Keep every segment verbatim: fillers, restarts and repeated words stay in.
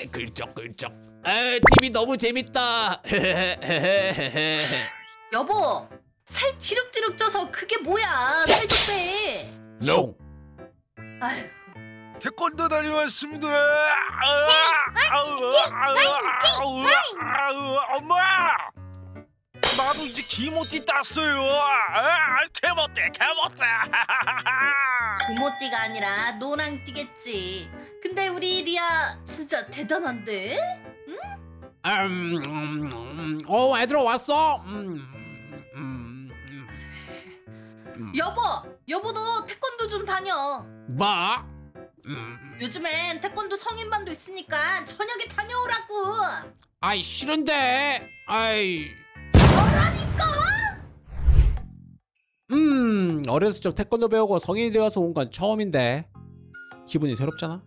글쩍글쩍. 아, 티비 너무 재밌다. 여보, 살 지룩지룩 쪄서 그게 뭐야? 살 좀 빼. No. 아휴. 태권도 다녀왔습니다. 엄마, 나도 이제 기모띠 땄어요. 개못돼, 개못돼. 구모띠가 아니라 노랑띠겠지. 근데 우리 리아 진짜 대단한데? 응? 음, 음, 음, 어, 애들아 왔어. 음, 음, 음, 음. 여보, 여보도 태권도 좀 다녀. 뭐? 음. 요즘엔 태권도 성인반도 있으니까 저녁에 다녀오라고. 아이 싫은데. 아이. 뭐라니까? 음 어렸을 적 태권도 배우고 성인이 되어서 온 건 처음인데 기분이 새롭잖아.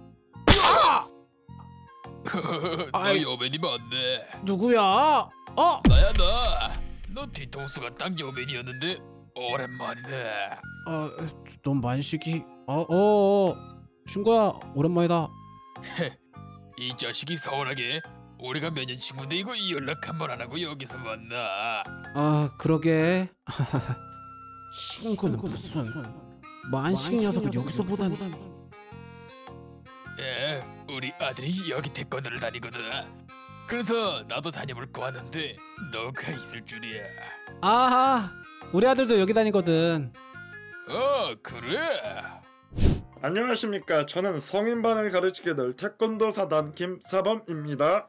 너 여맨이 맞네. 누구야? 어? 나야 나. 너 뒤통수가 딱 여맨이었는데 오랜만이네. 어, 넌 만식이. 어, 어, 준거야 오랜만이다. 이 자식이 서운하게 우리가 몇 년 친구인데 이거 연락 한 번 안 하고 여기서 만나. 아 그러게. 친구는 무슨 만식 녀석을 여기서 보다니. 예, 우리 아들이 여기 태권도를 다니거든. 그래서 나도 다녀볼까 하는데 너가 있을 줄이야. 아하, 우리 아들도 여기 다니거든. 어, 그래? 안녕하십니까. 저는 성인반을 가르치게 될 태권도 사단 김사범입니다.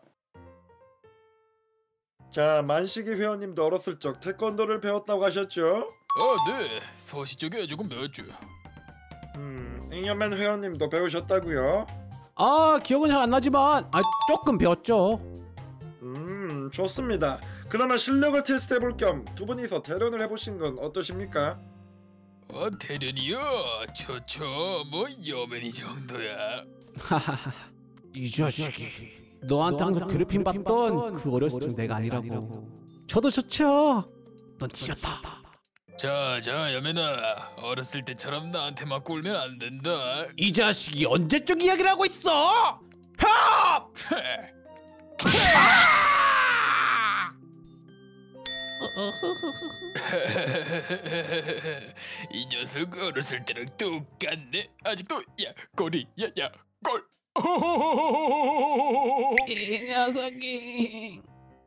자, 만식이 회원님도 어렸을 적 태권도를 배웠다고 하셨죠? 어, 네. 서시 쪽에 조금 배웠죠. 음, 잉여맨 회원님도 배우셨다고요? 아 기억은 잘 안 나지만 아 조금 배웠죠. 음, 좋습니다. 그러면 실력을 테스트해볼 겸 두 분이서 대련을 해보신 건 어떠십니까? 어, 대련이요? 좋죠. 뭐 여맨이 정도야. 이 자식이 너한테 항상 괴롭힘 받던 그 어렸을 적 내가 아니라고. 저도 좋죠. 넌 뒤졌다. 자, 자, 여맨아. 어렸을 때처럼 나한테 맞고 울면 안 된다. 이 자식이 언제적 이야기를 하고 있어? 협! 이 녀석 어렸을 때랑 똑같네. 아직도 야 꼬리 야야 꼴. 이 녀석이.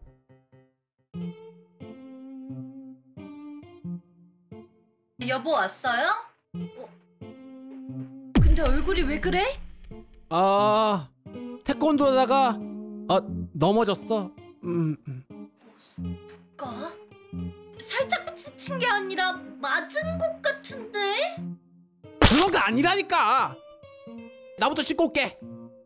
여보 왔어요? 어? 근데 얼굴이 왜 그래? 아 태권도 하다가 아 넘어졌어. 음, 음. 까? 살짝 스친 게 아니라 맞은 것 같은데? 그런 거 아니라니까. 나부터 씻고 올게.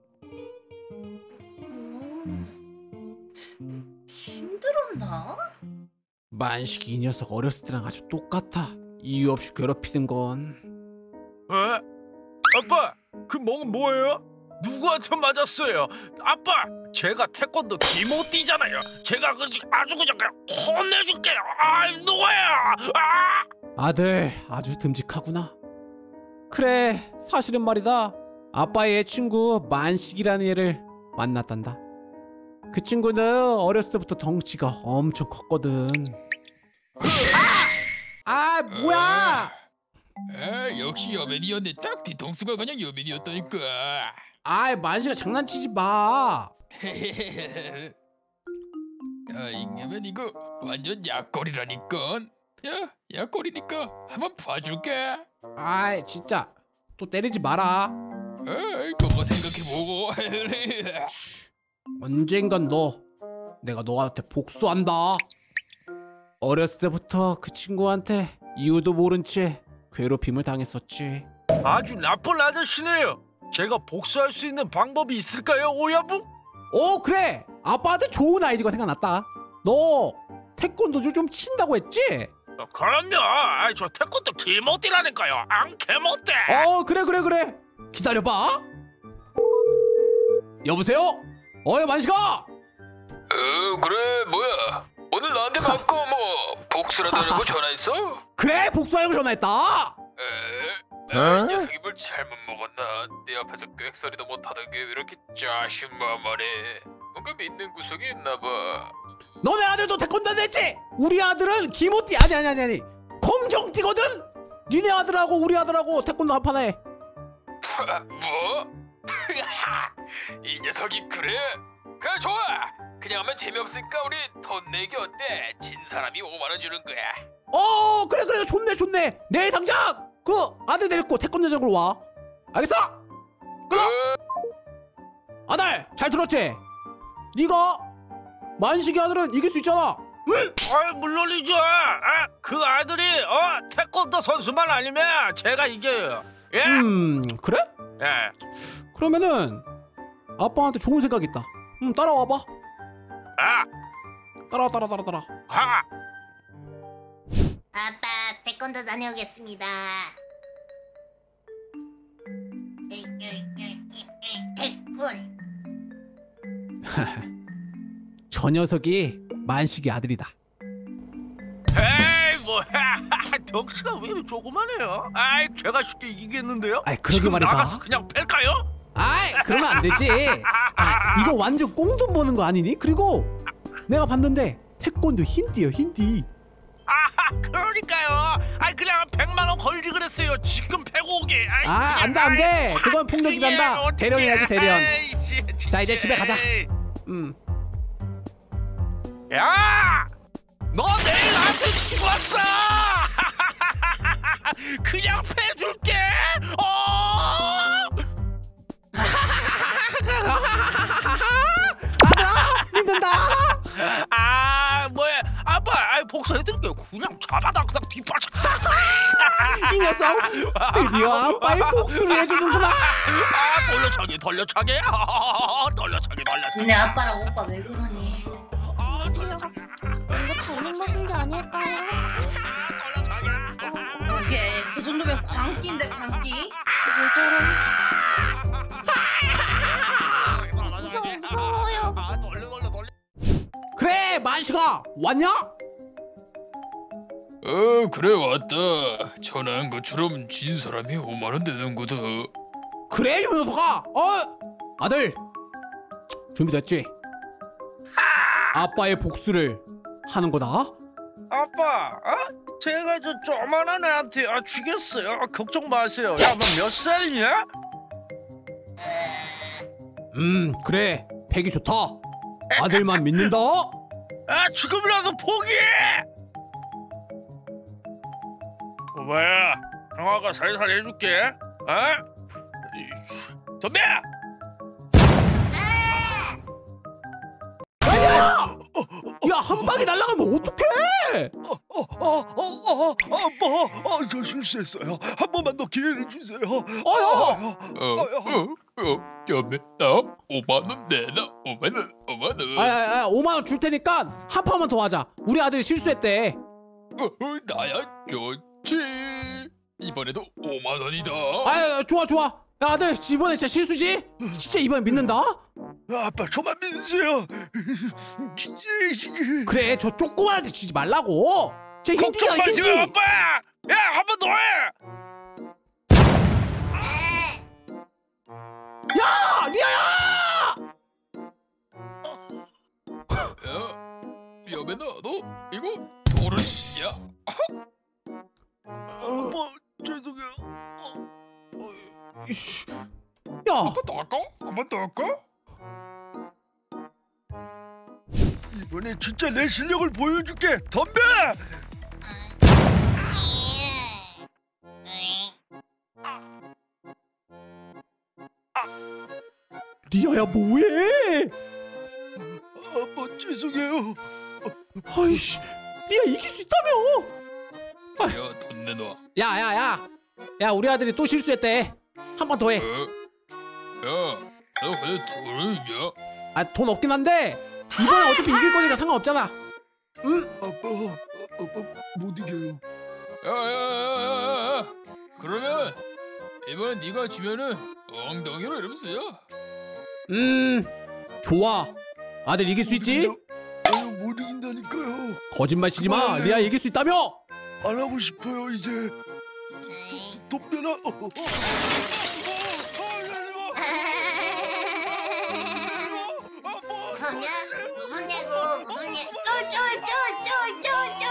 음, 힘들었나? 만식이 이 녀석 어렸을 때랑 아주 똑같아. 이유 없이 괴롭히는 건. 어? 아빠, 그 멍은 뭐예요? 누구한테 맞았어요? 아빠, 제가 태권도 기모띠잖아요. 제가 그 아주 그냥 혼내줄게요. 아, 누구야? 아! 아들 아주 듬직하구나. 그래 사실은 말이다. 아빠의 친구 만식이라는 애를 만났단다. 그 친구는 어렸을 때부터 덩치가 엄청 컸거든. 아 뭐야? 아, 역시 여맨이었네. 딱 뒤통수가 그냥 여맨이었다니까. 아 만식아 장난치지 마. 야, 잉여맨 이거 완전 약골이라니까. 야, 약골이니까 한번 봐줄게. 아 진짜 또 때리지 마라. 에이, 그거 생각해보고. 언젠간 너 내가 너한테 복수한다. 어렸을 때부터 그 친구한테 이유도 모른 채 괴롭힘을 당했었지. 아주 나쁜 아저씨네요. 제가 복수할 수 있는 방법이 있을까요, 오야부? 어 그래 아빠한테 좋은 아이디어가 생각났다. 너 태권도를 좀 친다고 했지? 어, 그럼요. 아, 저 태권도 기모띠라니까요. 안 개못돼. 어 그래 그래 그래 기다려봐. 여보세요? 어여 만식아. 어, 그래, 뭐야? 오늘 나한테 맞고 뭐 복수라도 하려고 전화했어? 그래 복수하려고 전화했다. 에, 아, 이 녀석이 뭘 잘못 먹었나? 내 앞에서 꽥소리도 못하던 게 왜 이렇게 자신만만해? 뭔가 믿는 구석이 있나봐. 너네 아들도 태권도 됐지? 우리 아들은 기모띠 아니 아니 아니 아니 검정띠거든? 니네 아들하고 우리 아들하고 태권도 합판해. 뭐? 이 녀석이 그래? 그래 좋아. 그냥 하면 재미없으니까 우리 돈 내기 어때? 진 사람이 오만 원 주는 거야. 어 그래 그래 좋네 좋네. 내일 당장 그 아들 데리고 태권도장으로 와. 알겠어? 끊어. 아들 잘 들었지? 네가 만식이 아들은 이길 수 있잖아. 응? 아, 물론이죠. 아, 그 아들이 어 태권도 선수만 아니면 제가 이겨요. 예? 음 그래? 예. 그러면은 아빠한테 좋은 생각 있다. 음 따라와봐. 아, 따라와 따라 따라 따라. 아. 아빠 태권도 다녀오겠습니다. 태권. 저 녀석이 만식이 아들이다. 에이 뭐야? 덩치가 왜 이렇게 조그마해요? 아이 제가 쉽게 이기겠는데요? 아이 그러게 지금 말이다. 나가서 그냥 팰까요? 아이 그러면 안 되지. 아, 이거 완전 꽁돈 버는 거 아니니? 그리고 내가 봤는데 태권도 힌디요 힌디. 아 그러니까요. 아이 그냥 백만 원 걸지 그랬어요. 지금 백오개. 아이, 아 그냥, 안다 안돼. 아이, 그건 폭력이란다. 어떡해. 대련해야지 대련. 아이씨, 진짜. 자 이제 집에 가자. 음. 야! 너 내일 나한테 죽었어! 그냥 패줄게! 어! 아들아 믿는다. 아 뭐야 아빠 아 복수해드릴게요. 그냥 잡아다 그냥 뒷받쳐. 이 녀석 드디어 아빠의 복수를 해주는구나. 아 돌려차기 돌려차기 아, 돌려차기 돌려차기. 근데 아빠랑 오빠 왜 그러니? 아 돌려차기 뭔가 잘못 먹은 게 아닐까요? 아 돌려차기. 이게 저 정도면 광기인데 광기? 왜 저래? 무서워 무서워요. 아 돌려 돌려 돌려. 그래 만식아 왔냐? 어 그래 왔다. 전화한 것처럼 진 사람이 오만 원 내는 거다. 그래 이 녀석아. 어 아들 준비됐지? 아빠의 복수를 하는 거다. 아빠, 어? 제가 저 조만한 애한테 아, 죽였어요. 걱정 마세요. 야, 너 몇 살이냐? 음 그래 패기 좋다. 아들만 믿는다. 아, 지금이라도 포기해! 오바야, 형아가 살살 해줄게. 어? 덤벼! 야 한 방에 날아가면 어떡해? 어, 어, 어, 어, 아빠, 아, 저 실수했어요. 한 번만 더 기회를 주세요. 어여 어어어 여매 나 오만 원 내놔. 오만 원 오만 원. 아야야 오만 원 줄 테니까 한 판만 더 하자. 우리 아들이 실수했대. 어, 나야 좋지. 이번에도 오만 원이다. 아 좋아 좋아. 야 아들 이번에 진짜 실수지? 진짜 이번에 믿는다? 아빠, 저만 믿으세요. 그래 저 조그만한테 지지 말라고. 제 걱정 힌트잖아 마세요, 힌트. 아빠. 야, 한 번 더 해. 야 리아야. 야 여매나 너 이거 도른이야? 아빠, 죄송해요. 이씨. 야 한번 더 할까? 한 번 더 할까? 이번에 진짜 내 실력을 보여줄게. 덤벼! 리아야 뭐해? 아빠, 죄송해요. 아이씨 리아 이길 수 있다며. 야 돈 내놔. 야야야 야 우리 아들이 또 실수했대. 한 번 더 해. 어? 야너 왜 돈을 있냐? 아 돈 없긴 한데 이번엔 어차피 이길 거니까 상관없잖아. 응? 아빠, 아빠 못 이겨요. 야야야야야 그러면 이번엔 네가 지면은 엉덩이로 이러면서요. 음 좋아. 아들 이길 수 있지? 아유, 못 이긴다니까요. 거짓말 치지 마. 리아 이길 수 있다며. 안 하고 싶어요, 이제. 에이, 돈 내놔. 어, 어, 어. 어, 어, 뭐, 무섭냐? 무슨 얘고? 무슨 얘? 쫄쫄쫄쫄쫄쫄.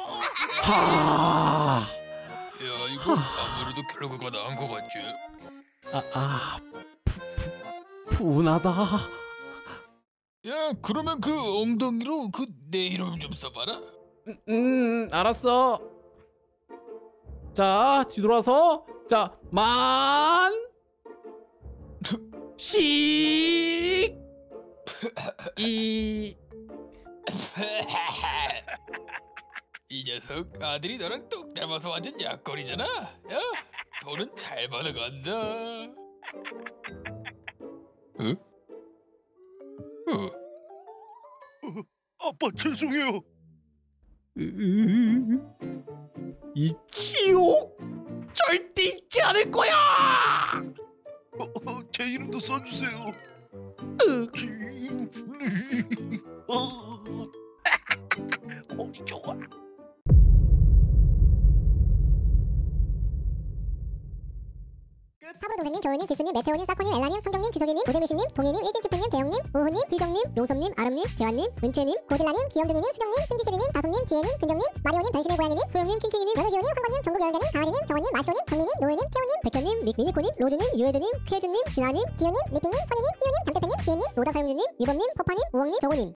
하. 야 이거 아무래도 결과가 나은 것 같지? 아, 아, 푸, 푸, 분하다. 야 그러면 그 엉덩이로 그 내 이름 좀 써봐라. 음, 음, 알았어. 자, 뒤돌아서. 자, 만. 씩. 이. 이 녀석 아들이 너랑 똑 닮아서 완전 약골이잖아. 야 돈은 잘 받아간다. 응? 어? 아빠 죄송해요. 으, 이 지옥 절대 잊지 않을 거야. 어, 어, 제 이름도 써주세요. 으, 김리. 어. 고기 좋아. 사부도사님, 겨울님, 기수님, 메테오님, 사코님, 엘라님, 성경님, 귀석이님, 고재미씨님, 동희님, 일진치프님, 대영님, 우후님, 비정님, 용섭님, 아름님, 재환님, 은채님, 고질라님, 귀염둥이님, 수정님, 승지슬이님, 다솜님, 지혜님, 근정님, 마리오님, 변신의 고양이님, 소영님, 킹킹이님, 연우지호님, 황건님, 전국여행자님, 강아지님, 정원님, 마시오님, 정민님, 노예님, 태호님, 백현님, 미- 미니코님, 로즈님, 유에드님, 쾌준님, 진아님, 지효님, 리핑님, 선희님, 시우님, 잠대팬님, 지은님, 로다사용주님, 이범님, 퍼파님, 우엉님, 정호님.